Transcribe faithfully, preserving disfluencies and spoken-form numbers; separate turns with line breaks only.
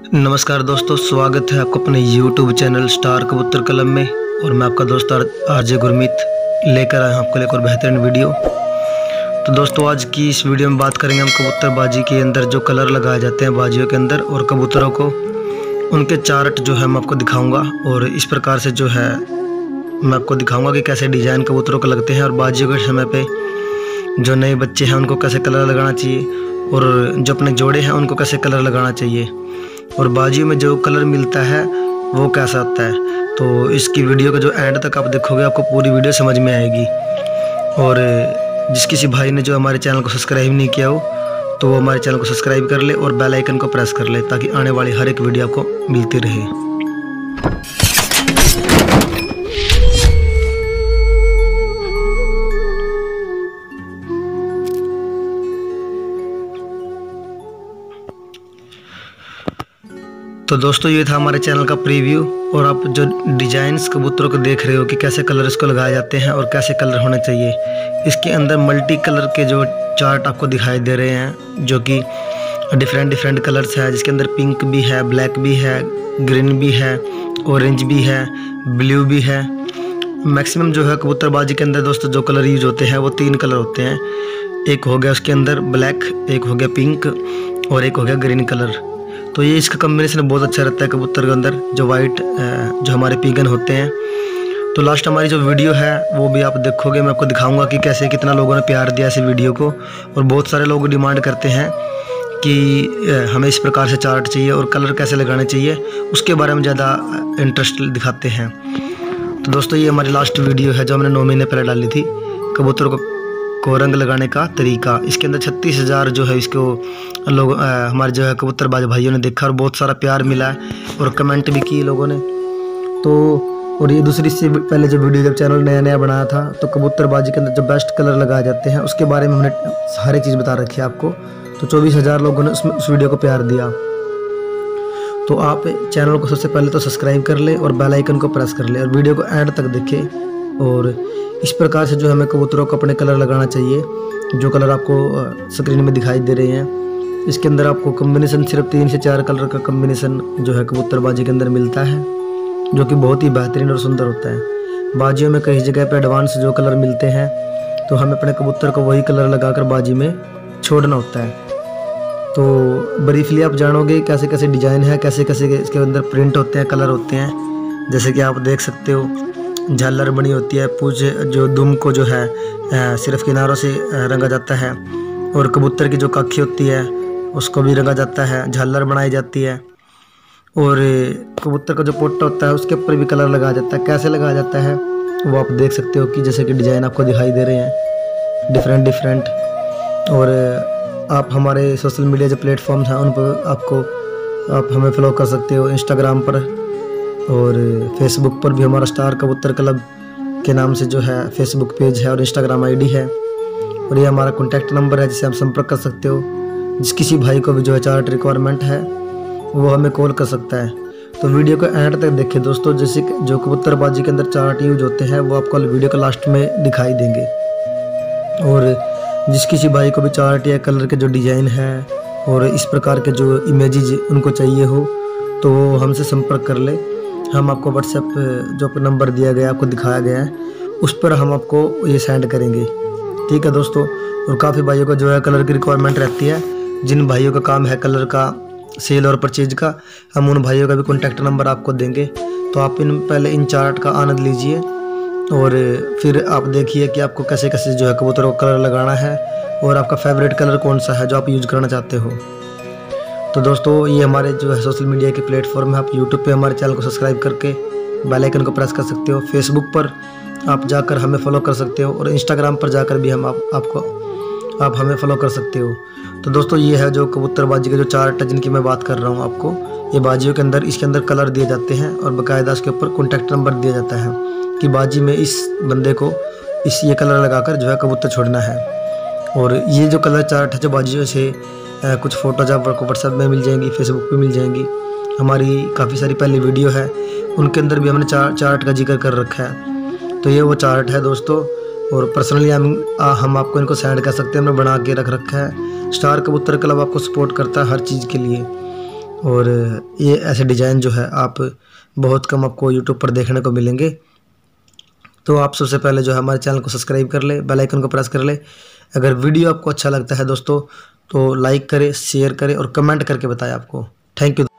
नमस्कार दोस्तों, स्वागत है आपको अपने यूट्यूब चैनल स्टार कबूतर कलम में। और मैं आपका दोस्त आरजे गुरमीत लेकर आया हूँ आपके लिए एक और बेहतरीन वीडियो। तो दोस्तों, आज की इस वीडियो में बात करेंगे हम कबूतरबाजी के अंदर जो कलर लगाए जाते हैं बाजियों के अंदर, और कबूतरों को उनके चार्ट जो है मैं आपको दिखाऊँगा। और इस प्रकार से जो है मैं आपको दिखाऊँगा कि कैसे डिज़ाइन कबूतरों को लगते हैं, और बाजियों के समय पर जो नए बच्चे हैं उनको कैसे कलर लगाना चाहिए, और जो अपने जोड़े हैं उनको कैसे कलर लगाना चाहिए, और बाजियों में जो कलर मिलता है वो कैसा आता है। तो इसकी वीडियो का जो एंड तक आप देखोगे आपको पूरी वीडियो समझ में आएगी। और जिस किसी भाई ने जो हमारे चैनल को सब्सक्राइब नहीं किया हो तो वो हमारे चैनल को सब्सक्राइब कर ले और बेल आइकन को प्रेस कर ले, ताकि आने वाली हर एक वीडियो आपको मिलती रहे। तो दोस्तों, ये था हमारे चैनल का प्रीव्यू। और आप जो डिजाइन्स कबूतरों को देख रहे हो कि कैसे कलर इसको लगाए जाते हैं और कैसे कलर होने चाहिए, इसके अंदर मल्टी कलर के जो चार्ट आपको दिखाई दे रहे हैं, जो कि डिफरेंट डिफरेंट कलर्स है, जिसके अंदर पिंक भी है, ब्लैक भी है, ग्रीन भी है, ऑरेंज भी है, ब्लू भी है। मैक्सिमम जो है कबूतरबाजी के अंदर दोस्तों जो कलर यूज होते हैं वो तीन कलर होते हैं। एक हो गया उसके अंदर ब्लैक, एक हो गया पिंक, और एक हो गया ग्रीन कलर। तो ये इसका कम्बिनेशन बहुत अच्छा रहता है कबूतर के अंदर, जो वाइट जो हमारे पीगन होते हैं। तो लास्ट हमारी जो वीडियो है वो भी आप देखोगे, मैं आपको दिखाऊंगा कि कैसे कितना लोगों ने प्यार दिया इस वीडियो को। और बहुत सारे लोग डिमांड करते हैं कि हमें इस प्रकार से चार्ट चाहिए और कलर कैसे लगाने चाहिए, उसके बारे में ज़्यादा इंटरेस्ट दिखाते हैं। तो दोस्तों, ये हमारी लास्ट वीडियो है जो हमने नौ महीने पहले डाली थी, कबूतर को को रंग लगाने का तरीका। इसके अंदर छत्तीस हज़ार जो है इसको लोग हमारे जो है कबूतरबाज भाइयों ने देखा और बहुत सारा प्यार मिला है और कमेंट भी किए लोगों ने। तो और ये दूसरी से पहले जो वीडियो जब चैनल नया नया बनाया था, तो कबूतरबाजी के अंदर जो बेस्ट कलर लगाए जाते हैं उसके बारे में हमने सारी चीज़ बता रखी है आपको। तो चौबीस हज़ार लोगों ने उसमें उस वीडियो को प्यार दिया। तो आप चैनल को सबसे पहले तो सब्सक्राइब कर ले और बेल आइकन को प्रेस कर ले, और वीडियो को एंड तक देखें। और इस प्रकार से जो हमें कबूतरों को अपने कलर लगाना चाहिए, जो कलर आपको स्क्रीन में दिखाई दे रहे हैं। इसके अंदर आपको कम्बिनेशन सिर्फ तीन से चार कलर का कम्बिनेशन जो है कबूतरबाजी के अंदर मिलता है, जो कि बहुत ही बेहतरीन और सुंदर होता है। बाजियों में कई जगह पे एडवांस जो कलर मिलते हैं, तो हमें अपने कबूतर को वही कलर लगाकर बाजी में छोड़ना होता है। तो ब्रीफली आप जानोगे कैसे कैसे डिज़ाइन है, कैसे कैसे इसके अंदर प्रिंट होते हैं, कलर होते हैं। जैसे कि आप देख सकते हो, झालर बनी होती है, पूछ जो दुम को जो है सिर्फ किनारों से रंगा जाता है, और कबूतर की जो काखी होती है उसको भी रंगा जाता है, झालर बनाई जाती है। और कबूतर का जो पोटा होता है उसके ऊपर भी कलर लगाया जाता है। कैसे लगाया जाता है वो आप देख सकते हो कि जैसे कि डिज़ाइन आपको दिखाई दे रहे हैं डिफरेंट डिफरेंट। और आप हमारे सोशल मीडिया जो प्लेटफॉर्म्स हैं उन पर आपको आप हमें फॉलो कर सकते हो, इंस्टाग्राम पर और फेसबुक पर भी हमारा स्टार कबूतर क्लब के नाम से जो है फेसबुक पेज है और इंस्टाग्राम आईडी है। और ये हमारा कॉन्टैक्ट नंबर है जिससे आप संपर्क कर सकते हो। जिस किसी भाई को भी जो है चार्ट रिक्वायरमेंट है वो हमें कॉल कर सकता है। तो वीडियो को एंड तक देखें दोस्तों, जैसे जो कबूतरबाजी के अंदर चार्ट यूज होते हैं वो आपको वीडियो के लास्ट में दिखाई देंगे। और जिस किसी भाई को भी चार्ट या कलर के जो डिज़ाइन है और इस प्रकार के जो इमेजेज उनको चाहिए हो, तो वो हमसे संपर्क कर ले। हम आपको व्हाट्सएप जो नंबर दिया गया आपको दिखाया गया है उस पर हम आपको ये सेंड करेंगे, ठीक है दोस्तों। और काफ़ी भाइयों को जो है कलर की रिक्वायरमेंट रहती है, जिन भाइयों का काम है कलर का सेल और परचेज का, हम उन भाइयों का भी कॉन्टैक्ट नंबर आपको देंगे। तो आप इन पहले इन चार्ट का आनंद लीजिए और फिर आप देखिए कि आपको कैसे कैसे जो है कबूतरों को कलर लगाना है, और आपका फेवरेट कलर कौन सा है जो आप यूज़ करना चाहते हो। तो दोस्तों, ये हमारे जो है सोशल मीडिया के प्लेटफॉर्म है। आप यूट्यूब पे हमारे चैनल को सब्सक्राइब करके बेल आइकन को प्रेस कर सकते हो। फेसबुक पर आप जाकर हमें फॉलो कर सकते हो, और इंस्टाग्राम पर जाकर भी हम आप, आपको आप हमें फॉलो कर सकते हो। तो दोस्तों, ये है जो कबूतरबाजी के जो चार्ट है जिनकी मैं बात कर रहा हूँ आपको, ये बाजियों के अंदर इसके अंदर कलर दिए जाते हैं और बाकायदा इसके ऊपर कॉन्टैक्ट नंबर दिया जाता है कि बाजी में इस बंदे को इस ये कलर लगाकर जो है कबूतर छोड़ना है। और ये जो कलर चार्ट है जो बाजियों से कुछ फ़ोटोज़ आपको व्हाट्सएप में मिल जाएंगी, फेसबुक पे मिल जाएंगी। हमारी काफ़ी सारी पहली वीडियो है उनके अंदर भी हमने चार चार्ट का जिक्र कर रखा है। तो ये वो चार्ट है दोस्तों, और पर्सनली हम हम आपको इनको सेंड कर सकते हैं, हमने बना के रख रखा है। स्टार कबूतर क्लब आपको सपोर्ट करता है हर चीज़ के लिए। और ये ऐसे डिज़ाइन जो है आप बहुत कम आपको यूट्यूब पर देखने को मिलेंगे। तो आप सबसे पहले जो है हमारे चैनल को सब्सक्राइब कर ले, बेल आइकन को प्रेस कर ले। अगर वीडियो आपको अच्छा लगता है दोस्तों तो लाइक करें, शेयर करें और कमेंट करके बताएं आपको। Thank you.